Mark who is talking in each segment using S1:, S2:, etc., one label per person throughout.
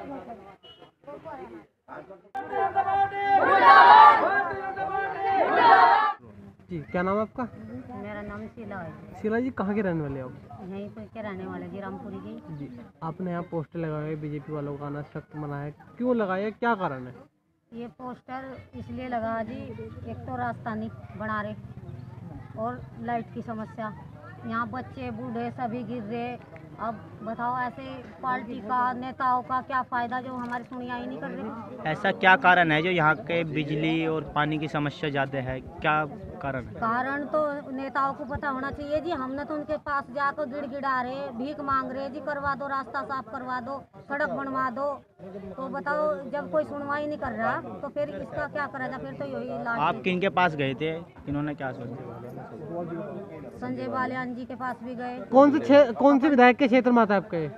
S1: जी, क्या नाम है आपका?
S2: मेरा नाम शीला है।
S1: शीला जी, कहाँ के रहने वाले हो आप?
S2: यहीं पर के रहने वाले जी, रामपुरी जी।
S1: जी, आपने यहाँ पोस्टर लगाए बीजेपी वालों का आना सख्त मना है, क्यों लगाया, क्या कारण है?
S2: ये पोस्टर इसलिए लगा जी, एक तो रास्ता नहीं बना रहे और लाइट की समस्या, यहाँ बच्चे बूढ़े सभी गिर रहे। अब बताओ, ऐसे पार्टी का नेताओं का क्या फ़ायदा जो हमारी सुनवाई नहीं कर रहे।
S3: ऐसा क्या कारण है जो यहाँ के बिजली और पानी की समस्या ज़्यादा है, क्या कारण है?
S2: कारण तो नेताओं को पता होना चाहिए जी। हमने तो उनके पास जाकर गिड़गिड़ा रहे, भीख मांग रहे जी, करवा दो, रास्ता साफ करवा दो, सड़क बनवा दो। तो बताओ, जब कोई सुनवाई नहीं कर रहा तो फिर इसका क्या करा जाए? फिर तो यही इलाज।
S3: आप किन के पास गए थे, इन्होंने क्या सोचा?
S2: संजय बालियान जी के पास भी गए।
S1: कौन से विधायक के क्षेत्र में आता है आपके?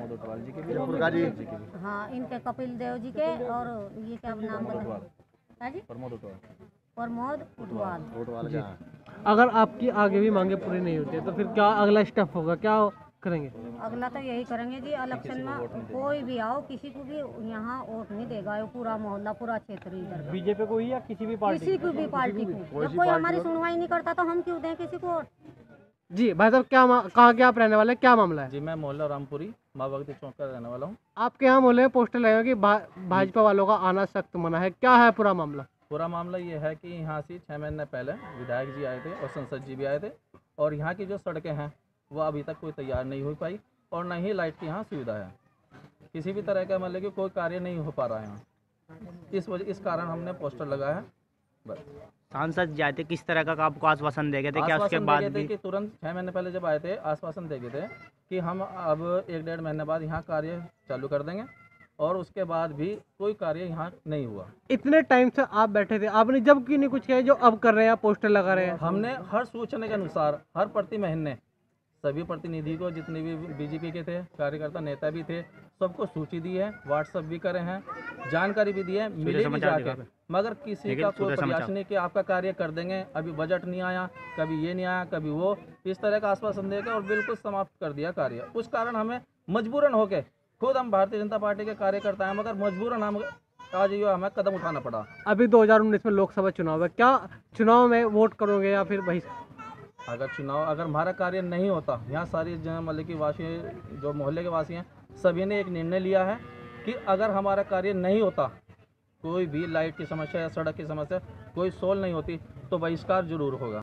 S2: हाँ, इनके कपिल देव जी के, और ये क्या नाम बताया जी? प्रमोद उटवाल।
S1: अगर आपकी आगे भी मांगे पूरी नहीं होती है तो फिर क्या अगला स्टेप होगा, क्या करेंगे?
S2: अगला तो यही करेंगे जी, इलेक्शन में कोई भी आओ, किसी को भी यहाँ वोट नहीं देगा। ये पूरा मोहल्ला, पूरा क्षेत्र इधर
S1: बीजेपी को ही या किसी भी पार्टी?
S2: किसी को भी पार्टी को। जब कोई हमारी सुनवाई नहीं करता तो हम क्यों दें किसी को वोट?
S1: जी भाई साहब, कहाँ के आप रहने वाले, क्या मामला है?
S4: जी, मैं मोहल्ला रामपुरी माँ भगवती चौक का रहने वाला हूँ।
S1: आपके यहाँ मोहल्ले में पोस्टर लगे कि भाजपा वालों का आना सख्त मना है, क्या है पूरा मामला?
S4: पूरा मामला ये है कि यहाँ से 6 महीने पहले विधायक जी आए थे और संसद जी भी आए थे, और यहाँ की जो सड़कें हैं वो अभी तक कोई तैयार नहीं हो पाई, और न ही लाइट की यहाँ सुविधा है। किसी भी तरह का मतलब कि कोई कार्य नहीं हो पा रहा है यहाँ। इस कारण हमने पोस्टर लगाया है बस।
S3: सांसद जाए थे, किस तरह का आपको आश्वासन दे गए थे? क्या उसके बाद भी
S4: कि तुरंत 6 महीने पहले जब आए थे, आश्वासन दे गए थे कि हम अब 1-1.5 महीने बाद यहाँ कार्य चालू कर देंगे, और उसके बाद भी कोई कार्य यहाँ नहीं हुआ।
S1: इतने टाइम से आप बैठे थे, आपने जब क्यों नहीं कुछ किया जो अब कर रहे हैं, पोस्टर लगा रहे हैं?
S4: हमने हर सूचना के अनुसार हर प्रति महीने सभी प्रतिनिधि को, जितने भी बीजेपी के थे कार्यकर्ता नेता भी थे, सबको सूची दी है, व्हाट्सएप भी करे हैं, जानकारी भी दी है, मिले भी जाके, मगर किसी का कोई प्रयास नहीं कि आपका कार्य कर देंगे। अभी बजट नहीं आया, कभी ये नहीं आया, कभी वो, इस तरह का आश्वासन देकर और बिल्कुल समाप्त कर दिया कार्य। उस कारण हमें मजबूरन होके, खुद हम भारतीय जनता पार्टी के कार्यकर्ता हैं, मगर मजबूरन हम आज ये हमें कदम उठाना पड़ा।
S1: अभी 2019 में लोकसभा चुनाव है, क्या चुनाव में वोट करोगे या फिर वही?
S4: अगर हमारा कार्य नहीं होता, यहाँ सारी मतलब कि वासी, जो मोहल्ले के वासी हैं, सभी ने एक निर्णय लिया है कि अगर हमारा कार्य नहीं होता, कोई भी लाइट की समस्या या सड़क की समस्या कोई सोल्व नहीं होती, तो बहिष्कार जरूर होगा।